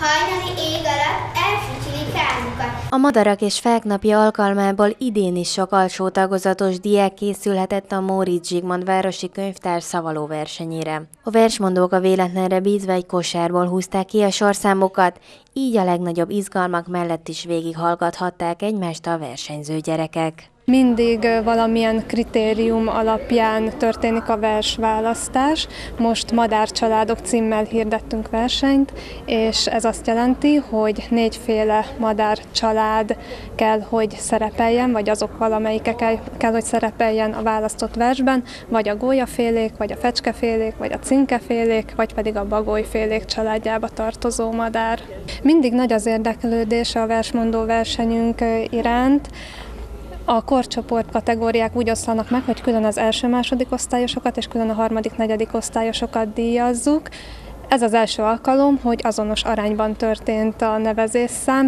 hajnali ég alatt elfütyülik álmukat. A Madarak és Fák napja alkalmából idén is sok alsó tagozatos diák készülhetett a Móricz Zsigmond városi könyvtár szavaló versenyére. A versmondók a véletlenre bízva egy kosárból húzták ki a sorszámokat, így a legnagyobb izgalmak mellett is végighallgathatták egymást a versenyző gyerekek. Mindig valamilyen kritérium alapján történik a versválasztás. Most Madárcsaládok címmel hirdettünk versenyt, és ez azt jelenti, hogy 4 féle madárcsalád kell, hogy szerepeljen, vagy azok valamelyike kell, hogy szerepeljen a választott versben, vagy a gólyafélék, vagy a fecskefélék, vagy a cinkefélék, vagy pedig a bagolyfélék családjába tartozó madár. Mindig nagy az érdeklődés a versmondó versenyünk iránt. A korcsoport kategóriák úgy oszlanak meg, hogy külön az első-második osztályosokat és külön a harmadik-negyedik osztályosokat díjazzuk. Ez az első alkalom, hogy azonos arányban történt a nevezésszám,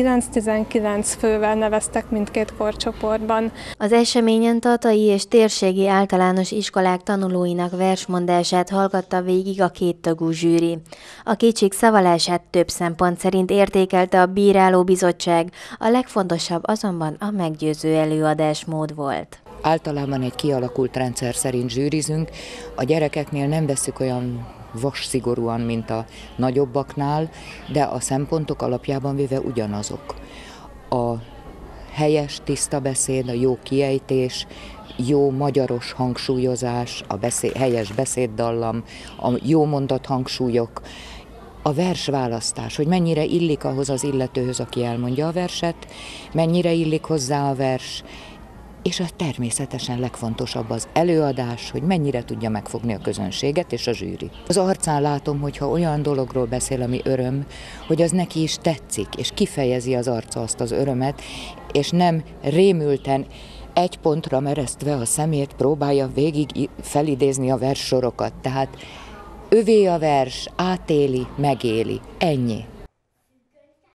19-19 fővel neveztek mindkét korcsoportban. Az eseményen tatai és térségi általános iskolák tanulóinak versmondását hallgatta végig a 2 tagú zsűri. A kicsik szavalását több szempont szerint értékelte a bírálóbizottság, a legfontosabb azonban a meggyőző előadásmód volt. Általában egy kialakult rendszer szerint zsűrizünk, a gyerekeknél nem vesszük olyan vasszigorúan, mint a nagyobbaknál, de a szempontok alapjában véve ugyanazok. A helyes, tiszta beszéd, a jó kiejtés, jó magyaros hangsúlyozás, a helyes beszéddallam, a jó mondathangsúlyok, a versválasztás, hogy mennyire illik ahhoz az illetőhöz, aki elmondja a verset, mennyire illik hozzá a vers, és a természetesen legfontosabb az előadás, hogy mennyire tudja megfogni a közönséget és a zsűri. Az arcán látom, hogyha olyan dologról beszél, ami öröm, hogy az neki is tetszik, és kifejezi az arca azt az örömet, és nem rémülten egy pontra meresztve a szemét próbálja végig felidézni a verssorokat. Tehát övé a vers, átéli, megéli. Ennyi.